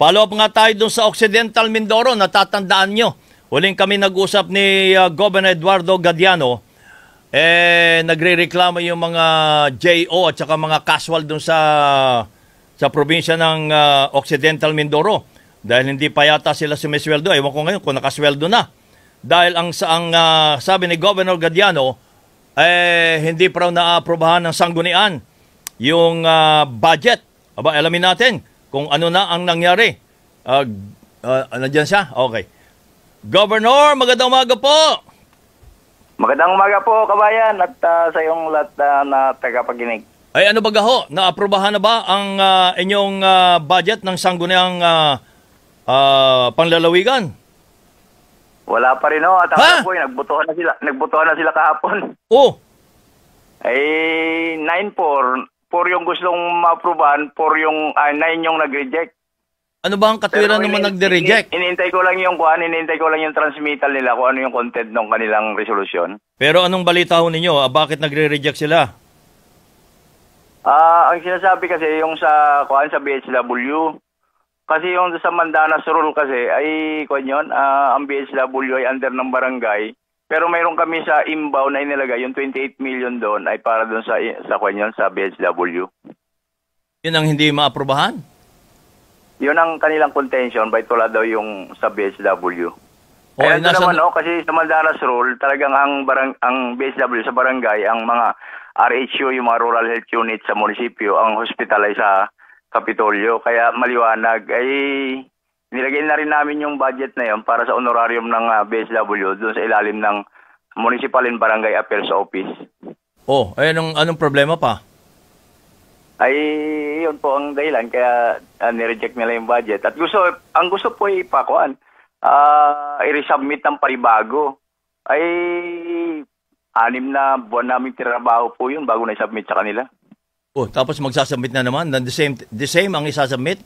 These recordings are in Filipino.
Follow up nga tayo dun sa Occidental Mindoro. Natatandaan nyo, huling kami nag-usap ni Governor Eduardo Gadiano. Nagre-reklamo yung mga JO at saka mga casual dun sa probinsya ng Occidental Mindoro. Dahil hindi pa yata sila sumisweldo. Ewan ko ngayon kung nakasweldo na. Dahil ang sabi ni Governor Gadiano, hindi pa raw naaprubahan ng sanggunian yung budget. Aba, alamin natin kung ano na ang nangyari. Nandiyan siya? Okay. Governor, magandang umaga po! Magandang umaga po, kabayan, at sa iyong lahat na tagapaginig. Ay, ano ba ho? Naaprubahan na ba ang inyong budget ng sangguniang panlalawigan? Wala pa rin, no? At ako po, nagbutuhan na sila kahapon. Oh! Ay, 9-4. 4 yung gustong ma-approvean, 9 yung nag-reject. Ano ba ang katwiran naman nag-reject? Inintay ko lang yung transmittal nila kung ano yung content ng kanilang resolusyon. Pero anong balita ho ninyo? Bakit nagre-reject sila? Ang sinasabi kasi yung sa BHW, kasi yung sa Mandanas Rule kasi ay ang BHW ay under ng barangay. Pero mayroon kami sa Imbaw na inilagay, yung 28 million doon ay para doon sa BHW. Yun ang hindi maaprubahan? Yun ang kanilang contention, bakit wala daw yung sa BHW. Kaya naman, kasi sa Mandanas Rule, talagang ang BHW sa barangay, ang mga RHU, yung mga rural health unit sa munisipyo, ang hospital ay sa Kapitolyo. Kaya maliwanag, ay nilagay na rin namin yung budget na yun para sa honorarium ng BSW doon sa ilalim ng Municipal and Barangay Affairs Office. Anong problema pa? Ay, yun po ang dahilan kaya nireject nila yung budget. At ang gusto po i-resubmit ng paribago. Ay, 6 na buwan namin tinatrabaho po yun bago na-submit sa kanila. Tapos magsasubmit na naman? The same ang isasubmit?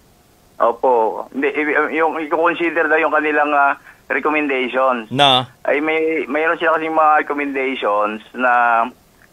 Opo. Hindi, yung i-consider daw yung kanilang recommendations. Ay mayroon sila kasi mga recommendations na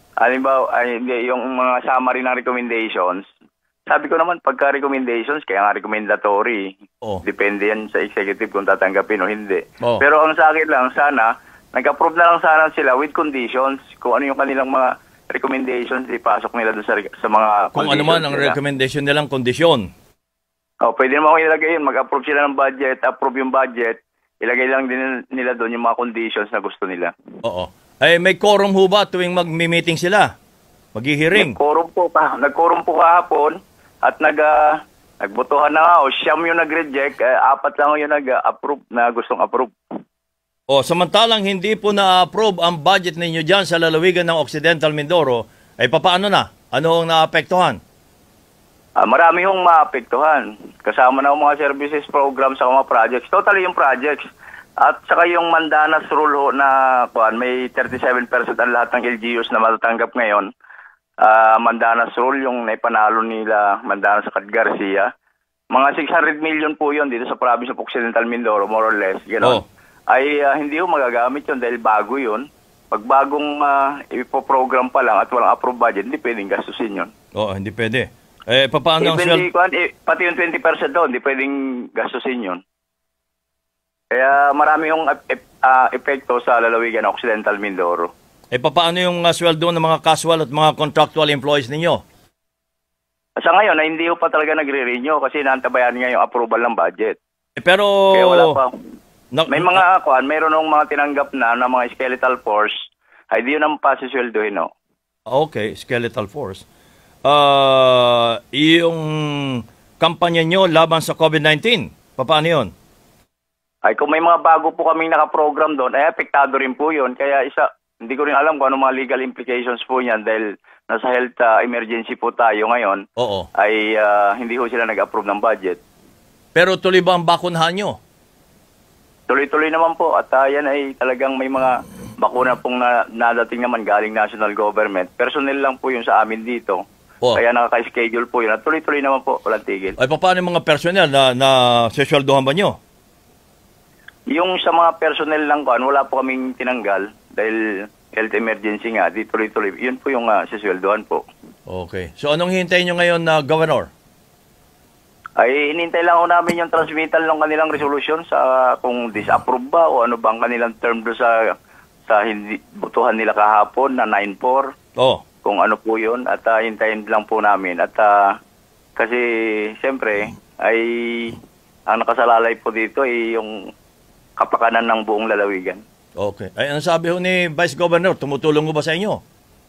yung mga summary ng recommendations. Sabi ko naman pagka-recommendations kaya nga recommendatory. Depende yan sa executive kung tatanggapin o hindi. Pero ang sa akin lang sana nag-approve na lang sana sila with conditions kung ano yung kanilang mga recommendations ipasok nila doon sa mga kung ano man ang recommendation nilang kondisyon. Pwede naman ako ilagay yun. Mag-approve sila ng budget, approve yung budget, ilagay lang din nila doon yung mga conditions na gusto nila. Oo. Ay, may quorum ho ba tuwing mag-meeting sila? Mag-hearing? Nag-quorum po kahapon at nagbotohan na nga. Siyam yung nag-reject, 4 lang yung nag-approve na gustong approve. Samantalang hindi po na-approve ang budget ninyo dyan sa lalawigan ng Occidental Mindoro, ay papaano na? Ano ang naapektuhan? Marami yung maapektuhan. Kasama na yung mga services programs sa mga projects. Totally yung projects. At saka yung Mandanas Rule na may 37% ang lahat ng LGUs na matatanggap ngayon. Mandanas Rule, yung naipanalo nila Mandanas sa Garcia. Mga 600 million po yun dito sa province of Occidental Mindoro, more or less. Ay hindi yung magagamit yun dahil bago yun. Pag bagong ipoprogram pa lang at walang approved budget, hindi pwedeng gastusin yun. Hindi pwede. Paano ang pati yung 20% doon, hindi pwedeng gastusin yun. Kaya marami yung epekto sa lalawigan ng Occidental Mindoro. Paano yung sweldo ng mga casual at mga contractual employees ninyo? Sa ngayon, hindi pa talaga nagre-renew kasi naantabayan nga yung approval ng budget. Pero kaya wala pa. May mayroon ng mga tinanggap na mga skeletal force, ay di yun ang pasisweldohin, no? Okay, skeletal force. Yung kampanya nyo laban sa COVID-19, paano yun? Ay kung may mga bago po kaming nakaprogram doon, ay apektado rin po yun. Kaya hindi ko rin alam kung ano mga legal implications po niyan dahil nasa health emergency po tayo ngayon. Ay hindi ho sila nag-approve ng budget. Pero tuloy ba ang bakunahan nyo? Tuloy-tuloy naman po at yan ay talagang may mga bakuna pong nadating naman galing national government. Personnel lang po yung sa amin dito. Kaya nakaka-schedule po yun at tuloy-tuloy naman po, walang tigil. Ay paano yung mga personnel na sesweldohan ba nyo? Yung sa mga personnel lang wala po kaming tinanggal dahil health emergency nga, di tuloy-tuloy. Yun po yung sesweldohan po. Okay. So anong hintayin nyo ngayon na Governor? Ay hinintay lang ho namin yung transmittal ng kanilang resolution sa kung disapprove ba o ano bang kanilang term do sa hindi butuhan nila kahapon na 9-4. Oh. Kung ano po 'yun at hintayin lang po namin at kasi siyempre ay ang nakasalalay po dito ay yung kapakanan ng buong lalawigan. Okay. Ay, ano sabi ho ni Vice Governor? Tumutulong mo ba sa inyo?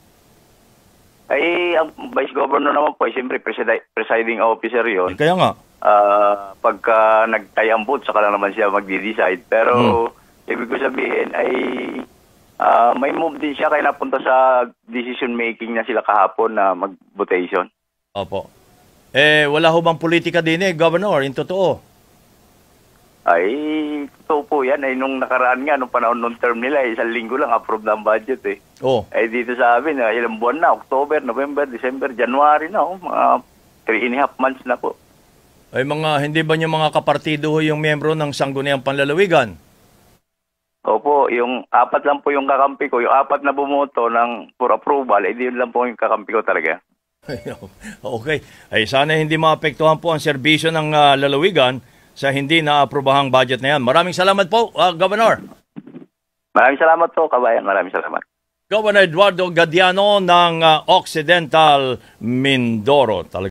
Ay, ang Vice Governor naman po ay siyempre presiding officer yon. Kaya nga. Pagka nagtayambot, saka lang naman siya magdi-decide. Pero, ibig ko sabihin ay may move din siya kaya napunta sa decision making na sila kahapon na mag-votation. Opo. Wala ho bang politika din Governor? In totoo? Ay, totoo po yan. Ay, nung nakaraan nga, nung panahon nung term nila, 1 linggo lang approve ng budget eh. Oh. Ay, dito sa amin, ilang buwan na, October, November, December, January na, mga 3.5 months na po. Ay, hindi ba niyo mga kapartido ho yung miyembro ng Sangguniang Panlalawigan? Opo, yung 4 lang po yung kakampi ko, yung 4 na bumoto for approval, eh, yun lang po yung kakampi ko talaga. Okay. Ay, sana hindi maapektuhan po ang serbisyo ng lalawigan sa hindi naaprobahang budget na yan. Maraming salamat po, Governor. Maraming salamat po, kabayan. Maraming salamat. Governor Eduardo Gadiano ng Occidental Mindoro.